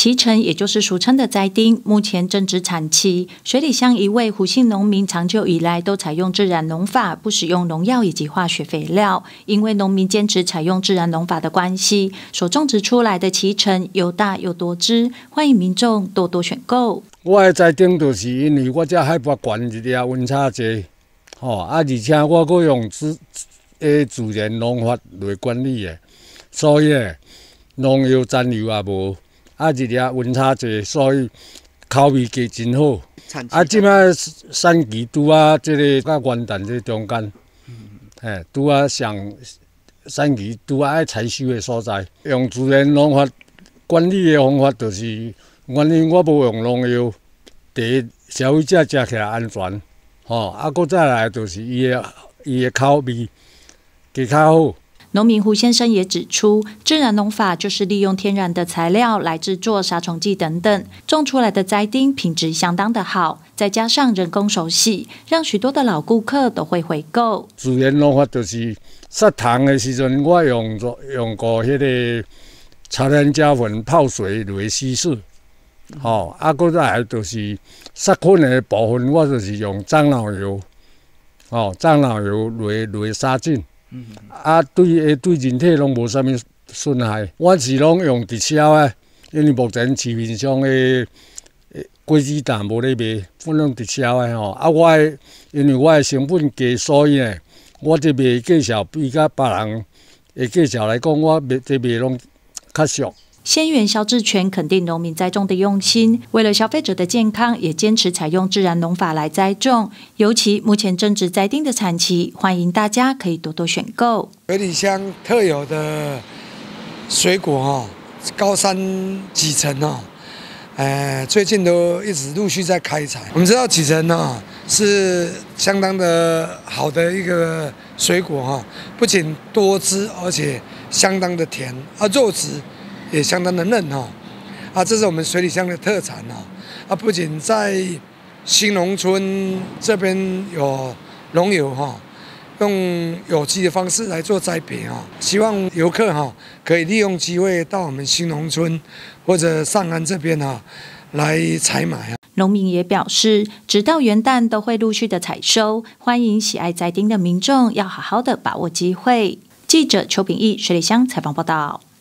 脐橙也就是俗称的栽丁，目前正值产期。水里乡一位胡姓农民长久以来都采用自然农法，不使用农药以及化学肥料。因为农民坚持采用自然农法的关系，所种植出来的脐橙又大又多汁，欢迎民众多多选购。 我的栽丁就是因为我这海拔悬一点，温差济，而且我阁用自然农法来管理的，所以农药残留也无。而且温差济，所以口味加真好。即摆产期拄啊，即个甲元旦这中间，拄啊上产期拄啊爱采收的所在，用自然农法管理的方法就是，原因我无用农药，第一消费者食起来安全，搁再来就是伊的口味加较好。 农民胡先生也指出，自然农法就是利用天然的材料来制作杀虫剂等等，种出来的栽丁品质相当的好，再加上人工手洗，让许多的老顾客都会回购。 自然农法就是杀虫的时阵，我用过迄个茶碘钾粉泡水来稀释，搁再来就是杀菌的部分，我就是用樟脑油，樟脑油来杀菌。对人体拢无啥物损害。我是拢用直销的，因为目前市面上的果子蛋无咧卖，我用直销的因为我的成本低，所以呢，我这卖价钱比较别人的价钱来讲，我这卖拢较俗。 县议员萧志全肯定农民栽种的用心，为了消费者的健康，也坚持采用自然农法来栽种。尤其目前正值栽丁的产期，欢迎大家可以多多选购。 水里乡特有的水果高山脐橙最近都一直陆续在开采。我们知道脐橙是相当的好的一个水果不仅多汁，而且相当的甜肉质也相当的嫩这是我们水里乡的特产不仅在新农村这边有农友用有机的方式来做栽培希望游客可以利用机会到我们新农村或者上岸这边来采买农民也表示，直到元旦都会陆续的采收，欢迎喜爱栽丁的民众要好好的把握机会。记者邱秉义水里乡采访报道。